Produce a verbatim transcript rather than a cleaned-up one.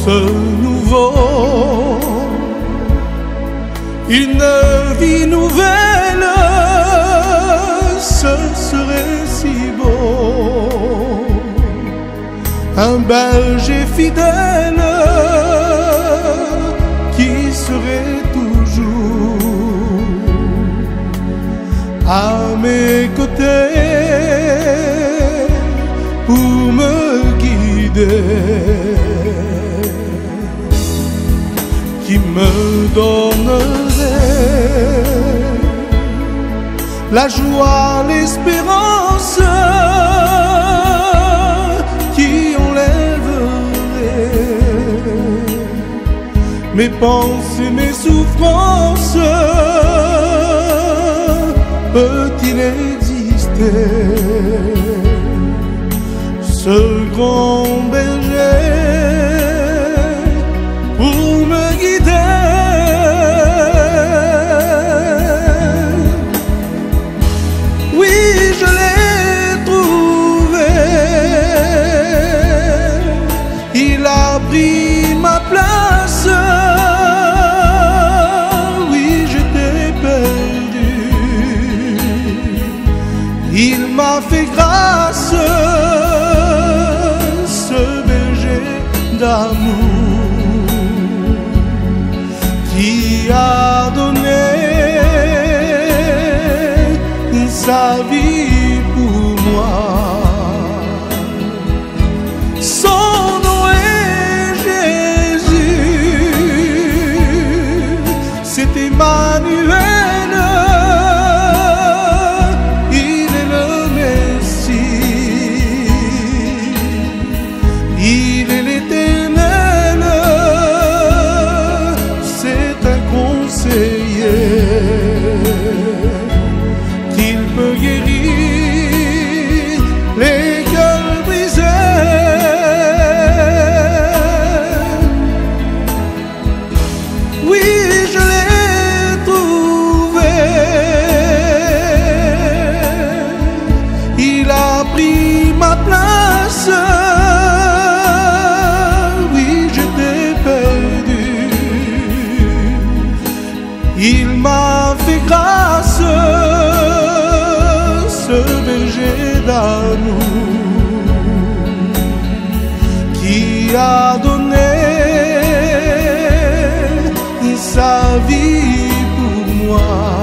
ce nouveau, une vie nouvelle, ce serait si beau. Un berger fidèle qui serait toujours à mes côtés pour me guider, qui me donnerait la joie, l'espérance, qui enlèverait mes pensées, mes souffrances. Peut-il exister ce grand berger pour me guider? Oui, je l'ai trouvé, il a pris ma place. Oui, j'étais perdu, il m'a fait grâce, ce berger d'amour qui a donné sa vie pour moi. Son nom est Jésus, c'est Emmanuel, il est le Messie, il est l'Éternel, c'est un conseiller, qu'il peut guérir les cœurs brisés. Oui, je l'ai trouvé, il a pris ma place. Oui, j'étais perdu, il m'a fait grâce, ce berger d'amour qui a donné sa vie pour moi.